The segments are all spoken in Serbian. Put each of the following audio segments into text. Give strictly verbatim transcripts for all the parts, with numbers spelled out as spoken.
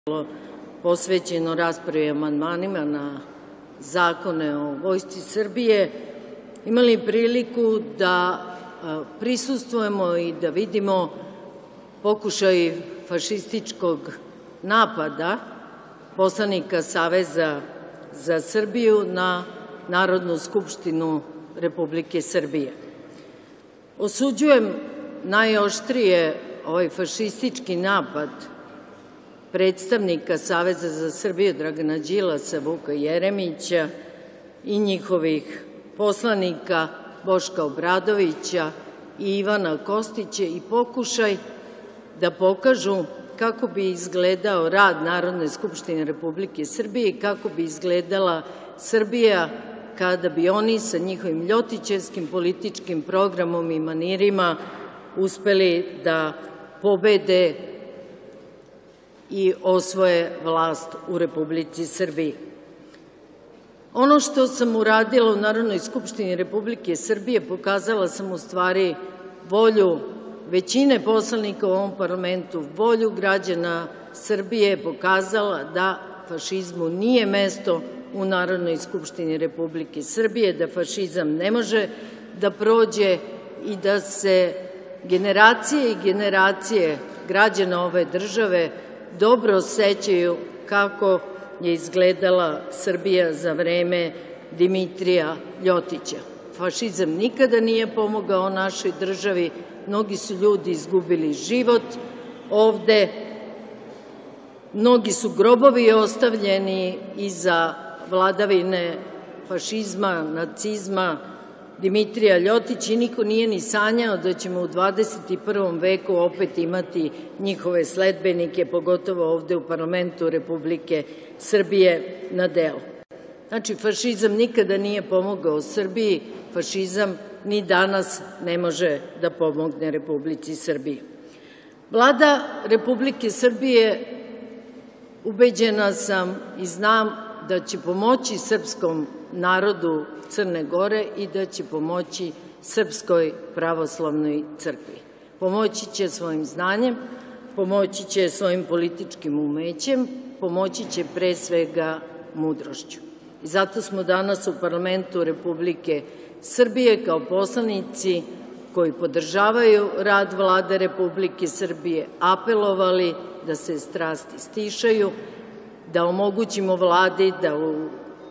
posvećeno raspravi amandmanima na zakone o Vojsci Srbije, imali priliku da prisustvujemo i da vidimo pokušaj fašističkog napada poslanika Saveza za Srbiju na Narodnu skupštinu Republike Srbije. Osuđujem najoštrije ovaj fašistički napad predstavnika Saveza za Srbiju Dragana Đilasa, Vuka Jeremića i njihovih poslanika Boška Obradovića i Ivana Kostića i pokušaj da pokažu kako bi izgledao rad Narodne skupštine Republike Srbije i kako bi izgledala Srbija kada bi oni sa njihovim ljotićevskim političkim programom i manirima uspeli da pobede i osvoje vlast u Republici Srbiji. Ono što sam uradila u Narodnoj skupštini Republike Srbije, pokazala sam u stvari volju većine poslanika u ovom parlamentu, volju građana Srbije, pokazala da fašizmu nije mesto u Narodnoj skupštini Republike Srbije, da fašizam ne može da prođe i da se generacije i generacije građana ove države dobro sećaju kako je izgledala Srbija za vreme Dimitrija Ljotića. Fašizam nikada nije pomogao našoj državi, mnogi su ljudi izgubili život ovde, mnogi su grobovi ostavljeni iza vladavine fašizma, nacizma, Dimitrija Ljotića i niko nije ni sanjao da ćemo u dvadeset i prvom veku opet imati njihove sledbenike, pogotovo ovde u parlamentu Republike Srbije na delu. Znači, fašizam nikada nije pomogao Srbiji, fašizam ni danas ne može da pomogne Republici Srbiji. Vlada Republike Srbije, ubeđena sam i znam da će pomoći srpskom narodu Crne Gore i da će pomoći Srpskoj pravoslavnoj crkvi. Pomoći će svojim znanjem, pomoći će svojim političkim umećem, pomoći će pre svega mudrošću. I zato smo danas u parlamentu Republike Srbije kao poslanici koji podržavaju rad Vlade Republike Srbije apelovali da se strasti stišaju, da omogućimo Vladi da u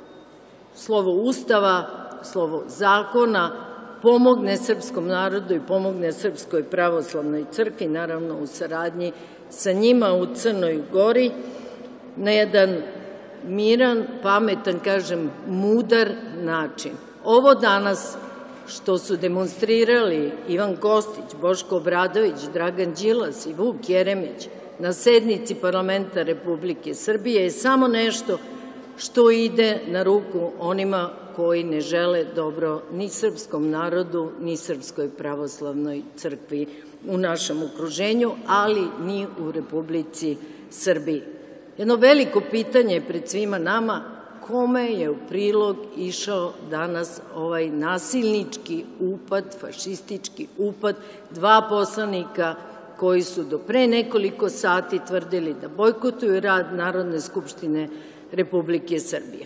slovo Ustava, slovo zakona pomogne srpskom narodu i pomogne Srpskoj pravoslavnoj crkvi, naravno u saradnji sa njima u Crnoj Gori, na jedan miran, pametan, kažem, mudar način. Ovo danas što su demonstrirali Ivan Kostić, Boško Obradović, Dragan Đilas i Vuk Jeremić na sednici parlamenta Republike Srbije je samo nešto što ide na ruku onima koji ne žele dobro ni srpskom narodu, ni Srpskoj pravoslavnoj crkvi u našem okruženju, ali ni u Republici Srbiji. Jedno veliko pitanje pred svima nama, kome je u prilog išao danas ovaj nasilnički upad, fašistički upad dva poslanika koji su do pre nekoliko sati tvrdili da bojkotuju rad Narodne skupštine Republike Srbije.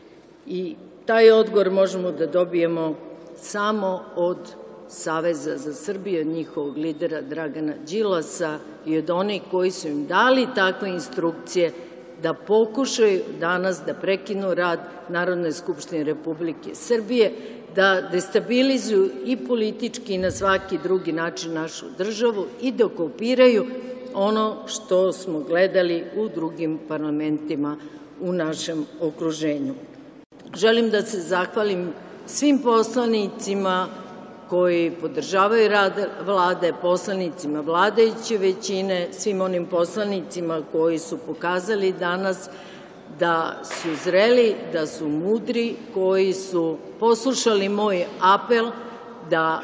I taj odgovor možemo da dobijemo samo od Saveza za Srbiju, od njihovog lidera Dragana Đilasa i od onih koji su im dali takve instrukcije da pokušaju danas da prekinu rad Narodne skupštine Republike Srbije, da destabilizuju i politički i na svaki drugi način našu državu i da okupiraju ono što smo gledali u drugim parlamentima u našem okruženju. Želim da se zahvalim svim poslanicima koji podržavaju rad Vlade, poslanicima vladajuće većine, svim onim poslanicima koji su pokazali danas da su zreli, da su mudri, koji su poslušali moj apel da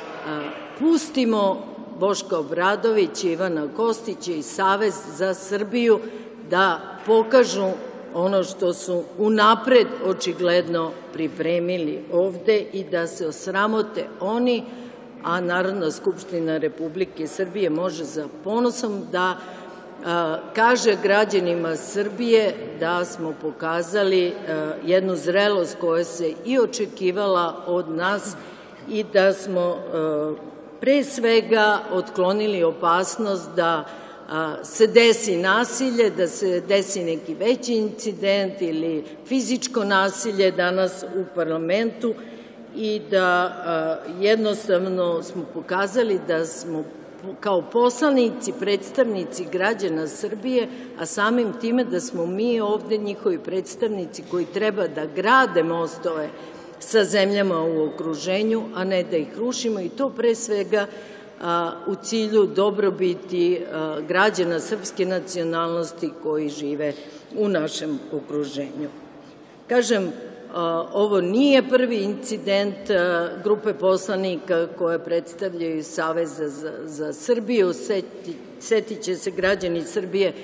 pustimo Boška Obradovića, Ivana Kostića i Savez za Srbiju da pokažu ono što su unapred očigledno pripremili ovde i da se osramote oni, a Narodna skupština Republike Srbije može sa ponosom da kaže građanima Srbije da smo pokazali jednu zrelost koja se i očekivala od nas i da smo pre svega otklonili opasnost da se desi nasilje, da se desi neki veći incident ili fizičko nasilje danas u parlamentu i da jednostavno smo pokazali da smo kao poslanici, predstavnici građana Srbije, a samim time da smo mi ovde njihovi predstavnici koji treba da grade mostove sa zemljama u okruženju, a ne da ih rušimo, i to pre svega u cilju dobrobiti građana srpske nacionalnosti koji žive u našem okruženju. Kažem, ovo nije prvi incident grupe poslanika koje predstavljaju Savez za Srbiju. Setit će se građani Srbije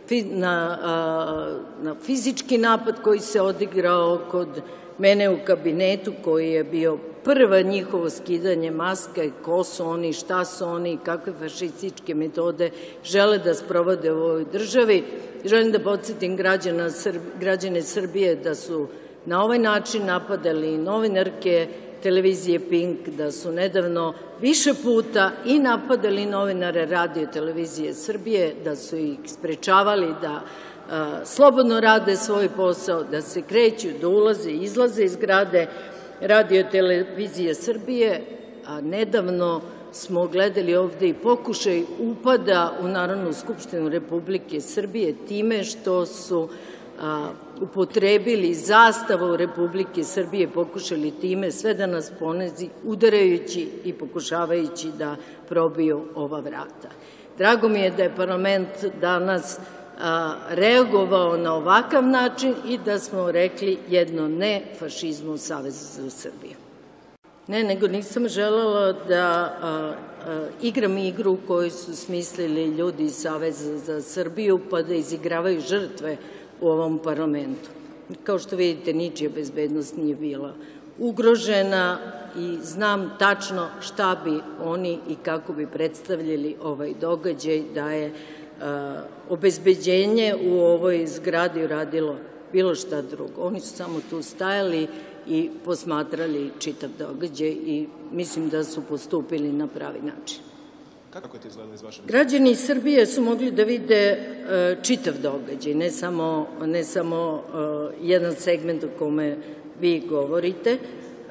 na fizički napad koji se odigrao kod mene u kabinetu, koji je bio prvo njihovo skidanje maske, ko su oni, šta su oni, kakve fašističke metode žele da sprovode u ovoj državi. Želim da podsjetim građane Srbije da su na ovaj način napadali novinarke televizije Pink, da su nedavno više puta i napadali novinare Radio televizije Srbije, da su ih sprečavali da slobodno rade svoj posao, da se kreću, da ulaze i izlaze iz zgrade Radio televizije Srbije, a nedavno smo gledali ovde i pokušaj upada u Narodnu skupštinu Republike Srbije time što su upotrebili zastavu Republike Srbije, pokušali time sve da nas ponezi, udarajući i pokušavajući da probiju ova vrata. Drago mi je da je parlament danas reagovao na ovakav način i da smo rekli jedno ne fašizmu u Savezu za Srbiju. Ne, nego nisam želela da igram igru koju su smislili ljudi iz Saveza za Srbiju, pa da izigravaju žrtve u ovom parlamentu. Kao što vidite, ničija bezbednost nije bila ugrožena i znam tačno šta bi oni i kako bi predstavljali ovaj događaj da je obezbeđenje u ovoj zgradi uradilo bilo šta drugo. Oni su samo tu stajali i posmatrali čitav događaj i mislim da su postupili na pravi način. Kako je to izgledalo iz vašeg? Građani Srbije su mogli da vide čitav događaj, ne samo jedan segment o kome vi govorite.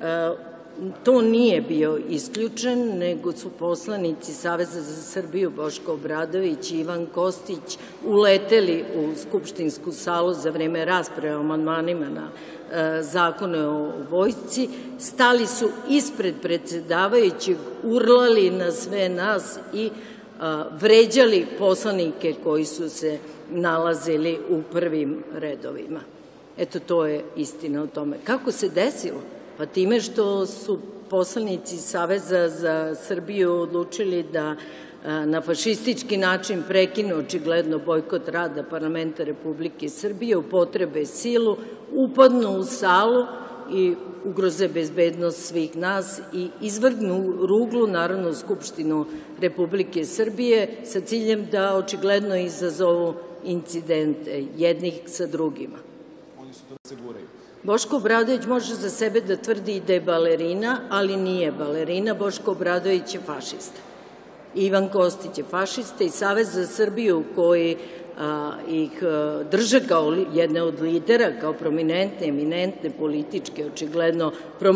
To nije bio isključen, nego su poslanici Saveza za Srbiju Boško Obradović i Ivan Kostić uleteli u skupštinsku salu za vreme rasprave o amandmanima na zakone o vojsci, stali su ispred predsedavajućeg, urlali na sve nas i vređali poslanike koji su se nalazili u prvim redovima. Eto, to je istina o tome. Kako se desilo? Pa time što su poslanici Saveza za Srbiju odlučili da na fašistički način prekinu očigledno bojkot rada parlamenta Republike Srbije, upotrebe silu, upadnu u salu i ugroze bezbednost svih nas i izvrgnu ruglu Narodnu skupštinu Republike Srbije sa ciljem da očigledno izazovu incidente jednih sa drugima. Oni su to da se guraju. Boško Obradović može za sebe da tvrdi da je balerina, ali nije balerina. Boško Obradović je fašista. Ivan Kostić je fašista i Savez za Srbiju koji ih drže kao jedne od lidera, kao prominentne, eminentne političke, očigledno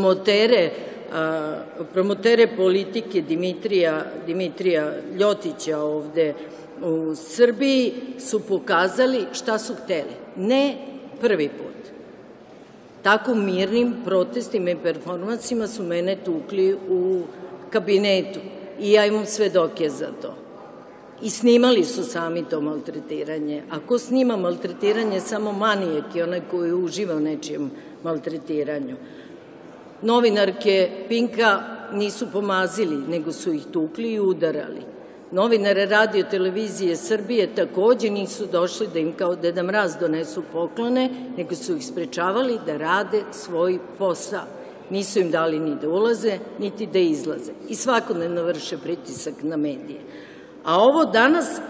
promotere politike Dimitrija Ljotića ovde u Srbiji, su pokazali šta su hteli. Ne prvi put. Tako mirnim protestima i performansima su mene tukli u kabinetu i ja imam svedoke za to. I snimali su sami to maltretiranje. A ko snima maltretiranje? Samo manijak i onaj koji uživa u nečijem maltretiranju. Novinarke Pinka nisu pomazili, nego su ih tukli i udarali. Novinare Radio televizije Srbije takođe nisu došli da im kao Deda Mraz donesu poklone, nego su ih sprečavali da rade svoj posao. Nisu im dali ni da ulaze, niti da izlaze. I svakodnevno vrše pritisak na medije. A ovo danas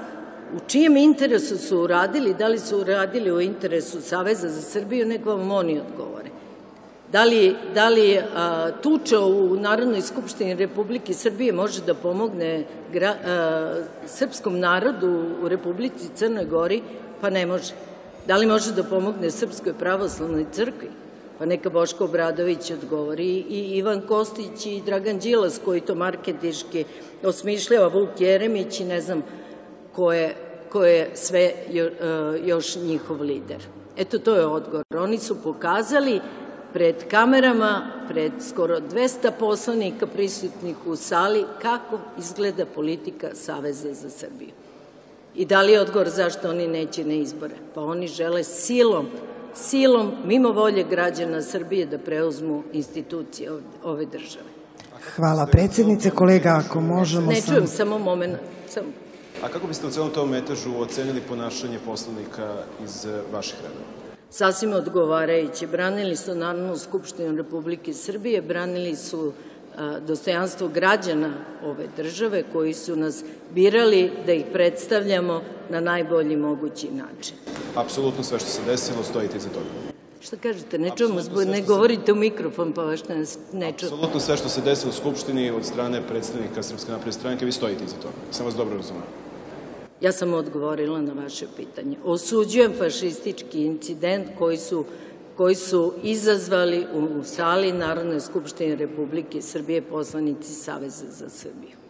u čijem interesu su uradili, da li su uradili u interesu Saveza za Srbiju, nek vam oni odgovore. Da li, da li a, tuča u Narodnoj skupštini Republike Srbije može da pomogne gra, a, srpskom narodu u Republici Crnoj Gori? Pa ne može. Da li može da pomogne Srpskoj pravoslavnoj crkvi? Pa neka Boško Obradović odgovori, i Ivan Kostić i Dragan Đilas, koji to marketinški osmišljava, Vuk Jeremić i ne znam ko je, ko je sve još njihov lider. Eto, to je odgovor. Oni su pokazali pred kamerama, pred skoro dvesta poslanika prisutnih u sali, kako izgleda politika Saveza za Srbiju. I da li je odgovor zašto oni neće na izbore? Pa oni žele silom, silom, mimo volje građana Srbije, da preuzmu institucije ove države. Hvala predsjednice. Kolega, ako možemo... Ne čujem, samo moment. Samo. A kako biste u celom tom metežu ocenili ponašanje poslanika iz vaših redova? Sasvim odgovarajuće. Branili su Narodnu skupštinu Republike Srbije, branili su dostojanstvo građana ove države koji su nas birali da ih predstavljamo na najbolji mogući način. Apsolutno sve što se desilo, stojite iza toga. Šta kažete? Ne čujemo, ne govorite u mikrofon, pa vaš ne čujemo. Apsolutno sve što se desilo u Skupštini od strane predstavnika Srpske napredne stranke, vi stojite iza toga. Sam vas dobro razumio. Ja sam odgovorila na vaše pitanje. Osuđujem fašistički incident koji su koji su izazvali u sali Narodne skupštine Republike Srbije poslanici Saveza za Srbiju.